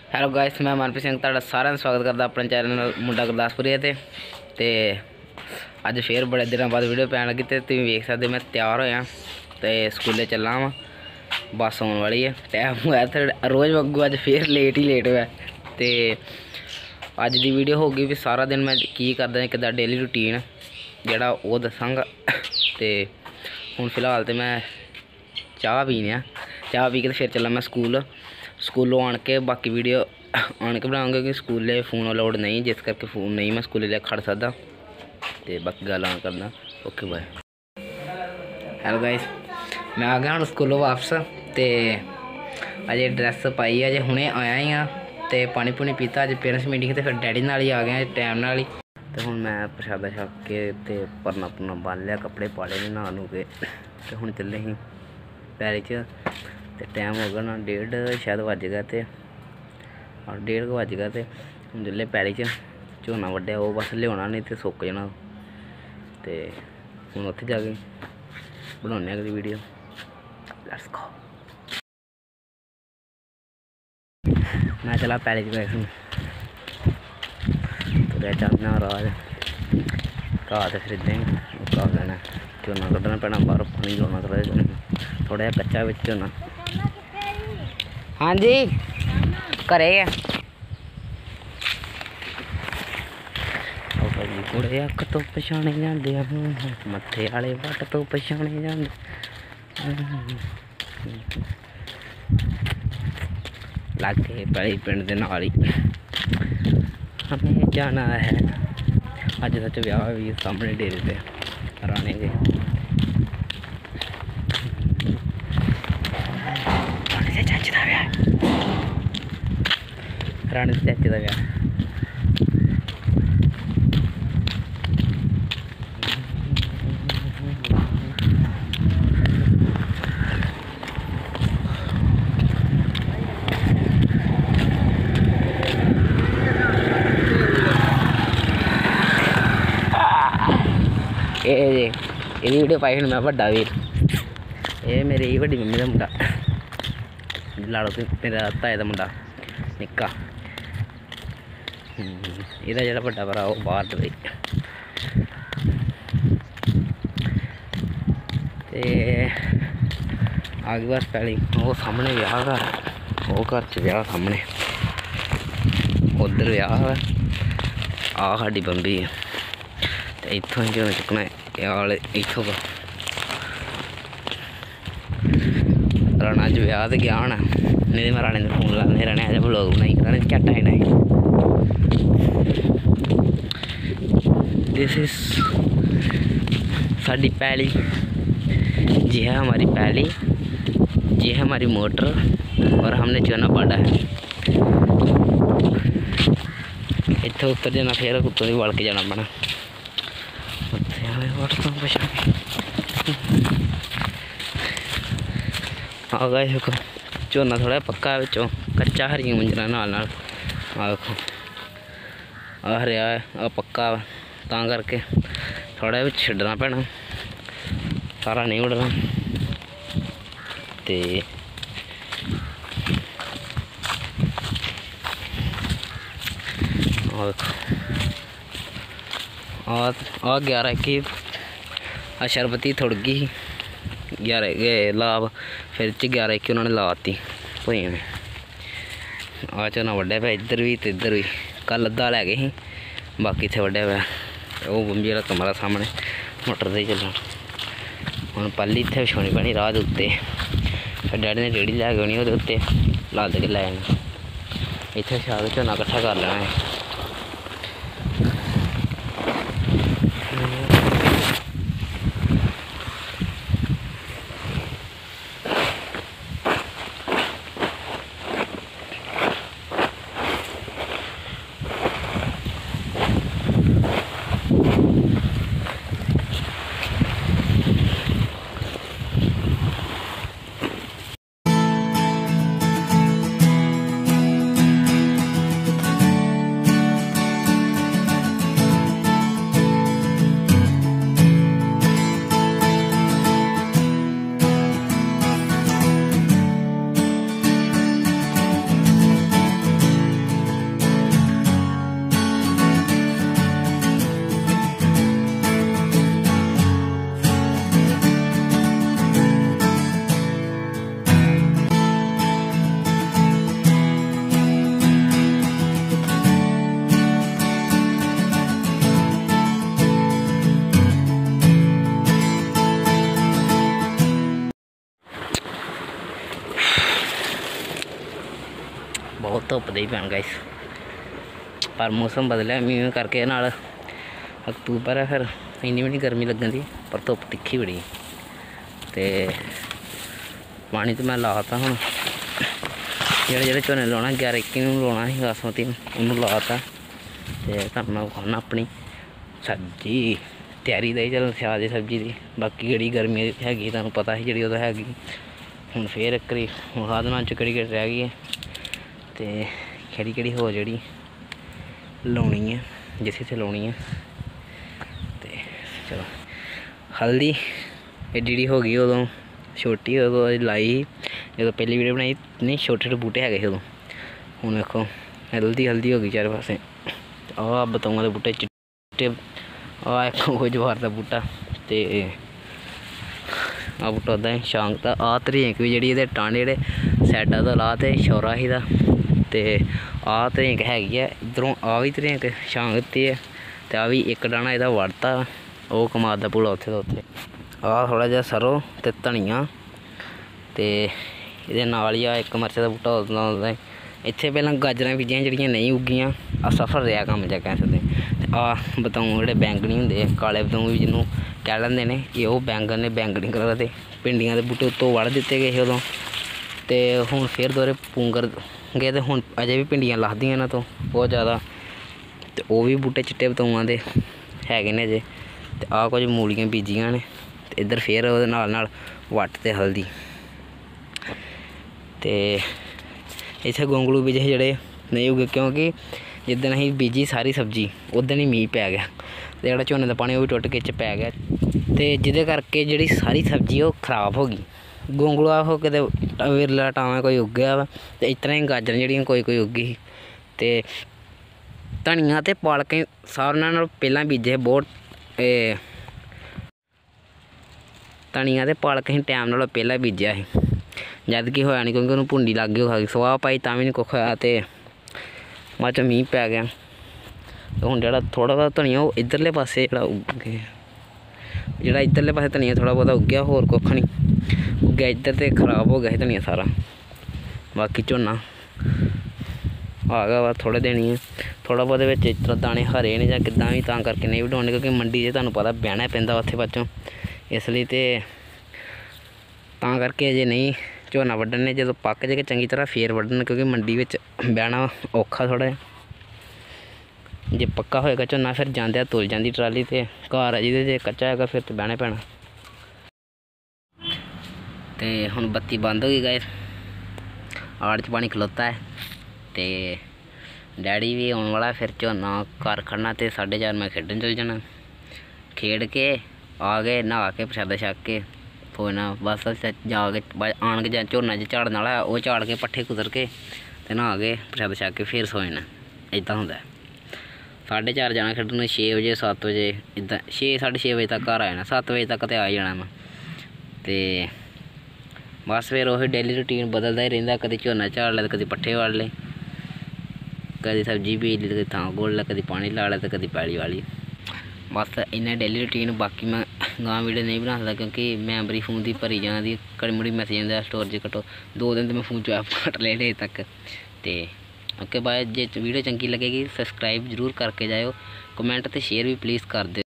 Hello guys, ਮੈਂ ਮਨਪ੍ਰੀਤ ਸਿੰਘ ਤੁਹਾਡਾ ਸਾਰਿਆਂ ਦਾ ਸਵਾਗਤ ਕਰਦਾ ਆਪਣੇ ਚੈਨਲ ਮੁੰਡਾ ਗੁਰਦਾਸਪੁਰੀ ਤੇ ਅੱਜ ਫੇਰ ਬੜੇ ਦਿਨਾਂ ਬਾਅਦ ਵੀਡੀਓ ਪੈਣ ਲੱਗੀ ਤੇ ਤੁਸੀਂ ਵੇਖ ਸਕਦੇ ਮੈਂ ਤਿਆਰ ਹੋਇਆ ਤੇ ਸਕੂਲੇ ਚੱਲਾਂ ਵਾਂ। ਬੱਸ ਆਉਣ वाली है, टाइम होया तो रोज़ वांगू अज फिर लेट होया। तो अज की वीडियो होगी भी सारा दिन मैं की करदा किदा डेली रूटीन जिहड़ा वो दसांगा। तो हुण फिलहाल तो मैं चाह पीने चाह पी के फिर चला मैं स्कूलों आन के बाकी वीडियो आन के बनाऊँगा क्योंकि स्कूले फोन अलाउड नहीं, जिस करके फोन नहीं मैं स्कूले ले खड़ सकता। तो बाकी गल आन करना। Okay bye. हेलो गाइस, मैं आ गया हूँ स्कूलों वापस। तो अजे ड्रैस पाई अजे हुणे आया ही हाँ। तो पानी पुनी पीता अज पेरेंट्स मीटिंग तो फिर डैडी नाल ही आ गया टाइम नाल ही। तो हुण मैं प्रशादा छक के ते परना पुरना बन लिया, कपड़े पाले ने नहा नू के। तो हुण चले ही पैरी च। तो टाइम हो गया ना 1:30 शायद वज गया। तो 1:30 वज गया। तो हुण चले पैरी च झोना वड्डिया वो बस लियाना नहीं तो सुक जाना। तो हुण उत्थे जाके बनाने अगली वीडियो। Let's go. मैं चला पैली च गए तुरे चलना राज घा तो खरीदे घा लेना झोना कड्ढना पैना बाहर पानी लाना थोड़ा थोड़ा जहा कच्चा बिच झोना। हाँ जी घरे कुड़े अख तो पछाने जाते मत्थे वाले वट तो पछाने जाते। लागे पली पिंड के नाल ही हमें जाना है। अज सच ब्याह भी सामने डेरे पे राणे के चाचे का ब्याह राणे के चाचे का ब्याह। ये वीडियो पाई मैं बड़ा वीर, ये मेरी बड़ी मम्मी का मुंडा लाड़ो मेरा ताए का मुंडा निक्का। ਇਹਦਾ ਜਿਹੜਾ ਵੱਡਾ ਭਰਾ ਉਹ ਬਾਹਰ ਦੁਬਈ। ਤੇ ਆ ਗਈ ਬਸ ਪੈਲੀ ਉਹ ਸਾਹਮਣੇ ਵਿਆਹ ਘਰ, ਉਹ ਘਰ 'ਚ ਵਿਆਹ ਸਾਹਮਣੇ, ਉਧਰ ਵਿਆਹ ਵਾ। ਆ ਸਾਡੀ ਬੰਬੀ ਹੈ ਤੇ ਇੱਥੋਂ ਹੀ ਜਦੋਂ ਚੁੱਕਣਾ ਇਹ ਵਾਲੇ ਇੱਥੋਂ राणा च ब्याह तो गया होना, नहीं तो मैं राणे ने फोन लाने राणे आज ब्लॉग बनाई राणे झट आई ना। दिस इज साडी पैली, जी है हमारी पैली, जी है हमारी मोटर और हमने चुना पाड़ा है। इतना उतर जाना फिर कुत्तों की वड़ के जाना पड़ा। आ गए देखो झोना थोड़ा पक्का बिचों कच्चा हरियां मंजर नाल नाल। आ देखो आ हरिया आ पक्का तां करके थोड़ा बिच छड्डना पैना, सारा नहीं उड़ना। ते आ देखो आ 11 की शरबती थुड़ गई 11 लाभ फिर 11 की उन्होंने लाती भई ने। आ झोना वड्डा पे इधर भी तो इधर भी कल अद्धा लै गए ही, बाकी इतने वड्डा पे वो बंबी वाला कमरा सामने मोटर से ही चलना। हम पहली इतने बिछानी पैनी राह के उत्ते, फिर डैडी ने रेहड़ी लै के आनी वो उत्ते लाद के लै जाना। इतने शा के झोना कट्ठा कर लेना है। बहुत धुप दे पैन गाइस, पर मौसम बदलिया मींह करके नाल अक्तूबर है, फिर इन्नी भी नहीं गर्मी लगन दी, पर धुप तिखी बड़ी। तो पानी तो मैं लाता हूँ जेह्ड़े झोने लाना 11-21 नूं लाना ही बासमती उन्होंने लाता। तो मैं खाना अपनी सब्जी तैयारी दी चल स्याल की सब्जी की, बाकी जी गर्मी हैगी तुहानूं पता ही जी उदा हैगी। हुण फिर एक बारी विखा देना च केह्ड़ी रह गई है, तो केह्ड़ी हो जी लाउनी है जिस इत्थे लाउनी है। तो चलो हल्दी एडी हो गई उदों छोटी उदों लाई जो पहली वीडियो बनाई नहीं, छोटे छोटे बूटे है उदों। हुण देखो हल्दी हो गई चारे पासे। आ बतौंगा के बूटे चिट्टे, आ एक कोई जवार का बूटा, तो आ बूटा उदा शांग का। आ धरेंक भी जी टांडे जेह्ड़े सैडा तो ला ते शौरा ही दा, ते आ धरेंक हैगी है इधरों, आ भी धरेंक शांग दित्ती है। तो आ भी एक डाना एह्दा वड़ता, ओह् कमाद दा भुला उत्थे दा उत्थे। आ थोड़ा जिहा सरो ते धनिया, तो ये नाल ही एक मरच का बूटा उदा। इत्थे पहलां गाजरां बीजियां जेह्ड़ियां नहीं उग्गियां, असफल रहा कम्म जा कह सकदे। आ बतौं जेह्ड़े बैंगनी होंदे काले बतौं भी जिन्हों कह लैंदे ने, एह् ओह् बैंगन ने बैंगनी कलर दे। भिंडियां दे बूटे उत्तों वड़ दित्ते गए उदों, ते हुण फिर दोबारे पुंगर गए, तो हुण अजे भी भिंडियां लभदियां इन्हां तों बहुत ज़्यादा। ते ओह् भी बूटे चिट्टे बतौआं दे हैगे ने अजे। ते आ कुछ मूलियां बीजियां ने, ते इधर फिर ओह्दे नाल वट ते हल्दी। तो इत्थे गोंगलू बीजे जेह्ड़े नहीं उगे, क्योंकि जिद्दन असीं बीजी सारी सब्जी उद्दन ही मींह पै गया, ते जेह्ड़ा झोने दा पानी ओह् भी टुट के च पै गया, ते जिहदे करके जेह्ड़ी सारी सब्जी ओह् खराब हो गई। गोंगलू आखो किते विरला टाइम कोई उग्गेआ वा, ते इस तरह ही गाजरां जेह्ड़ियां कोई उग्गी ही। ते धनिया ते पालकें सारें नालों पैह्लां बीजे बहुत, धनिया ते पालक असीं टैम नालों पैह्लां बीजेआ ही, जद कि होया नहीं क्योंकि उन्होंने भुंडी लग गई खा स्वाह पाई तां भी नहीं कुछ होया। ते बाद च मींह पै गया, तो हुण जेह्ड़ा थोड़ा बहुत धनिया ओह् इधरले पासे जेह्ड़ा उग्गे, जेह्ड़ा इधरले पासे धनिया थोड़ा बहुत उग्गेआ, होर कुछ नहीं उग्गेआ इधर, ते खराब हो गया धनिया सारा। बाकी झोना आ गया वा थोड़े दिन ही, थोड़ा बहुत बिच इस तरह दाने हरे ने जां किद्दां भी, तां करके नहीं वढाउणे, क्योंकि मंडी च तुहानूं पता बैह्ना पैंदा उत्थे पासों, इसलिए ते तां करके अजे नहीं झोना वड्ढने। जो पक जाए चंगी तरह फिर वड्ढन, क्योंकि मंडी में बहना औखा थोड़ा जिहा। जे पक्का होएगा झोना फिर जांदे तुल जाती ट्राली, तो घर आ जी, जे कच्चा हैगा फिर तो बहना पैना। तो हुण बत्ती बंद हो गई गाइस, आड़ च पानी खलोता है, तो डैडी भी आने वाला, फिर झोना घर खड़ना, तो 4:30 मैं खेडन चल जाना। खेड के आ गए नहा के प्रसादा छक के सोना, बस जाके आन के झोना च झाड़न वाला वो झाड़ के पट्ठे कुतर के ते नहा के प्रसाद छक के फिर सो जाना। इदां होंदा है। 4:30 जाना खेडन, 6 बजे 7 बजे इदां 6 6:30 बजे तक घर आ जाना, 7 बजे तक तो आ जाना मैं। ते बस फिर वही डेली रूटीन बदलता ही रहिंदा, कभी झोना झाड़ लिया, कभी पट्ठे वाड़ ले, कभी सब्जी बीज ली, कभी थां गोड़ लिया, कभी पानी ला लिया, तो कभी पैली वाली। बस इन्ना डेली रूटीन। बाकी मैं गांव वीडियो नहीं बना सकता क्योंकि मैमरी फोन की भरी जाना दी, कड़ी मुड़ी मैसेज आंदा स्टोरेज कटो, 2 दिन तो मैं फोन चो ऐप कट ले अजे तक। तो ओके बाय, जे वीडियो चंगी लगेगी सब्सक्राइब जरूर करके जाओ, कमेंट तो शेयर भी प्लीज़ कर दे।